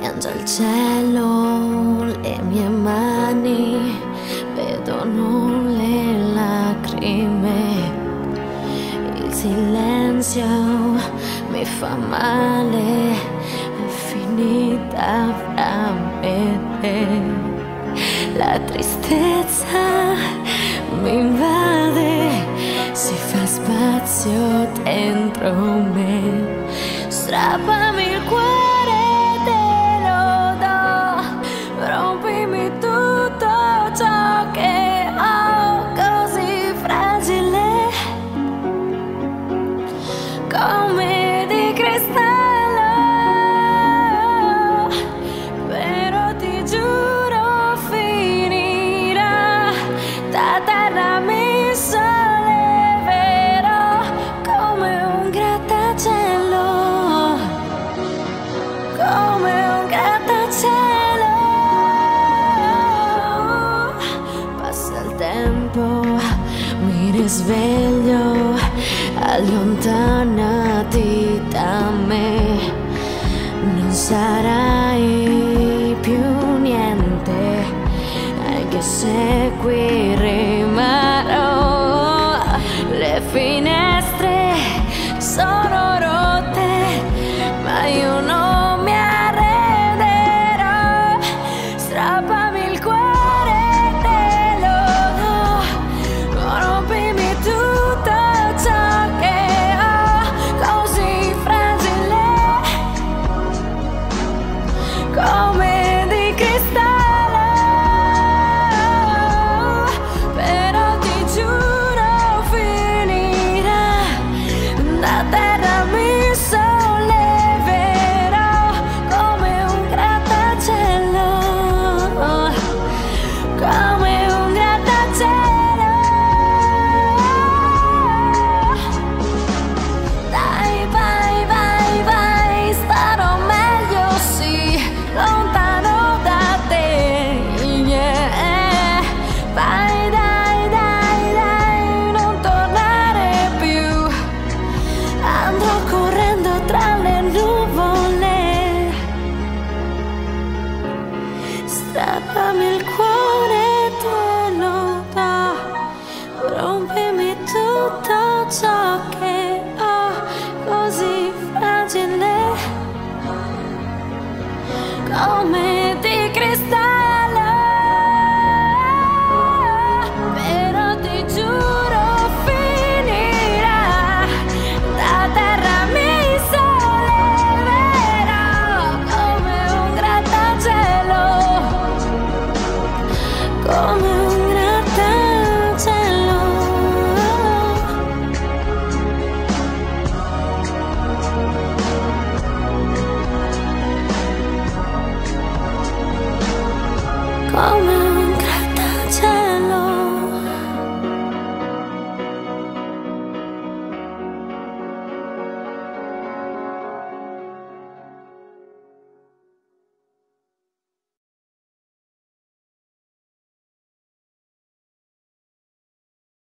piange al cielo, le mie mani vedono le lacrime, il silenzio mi fa male, è finita fra me e te. La tristezza mi invade, si fa spazio dentro me. Strappami il cuore, te lo do, rompimi tutto ciò che ho, così fragile come di cristallo, però ti giuro finirà, da terra mi solleverò come un grattacielo, come un grattacielo. Passa il tempo, mi risveglio, allontanati da me, non sarai più niente, anche se qui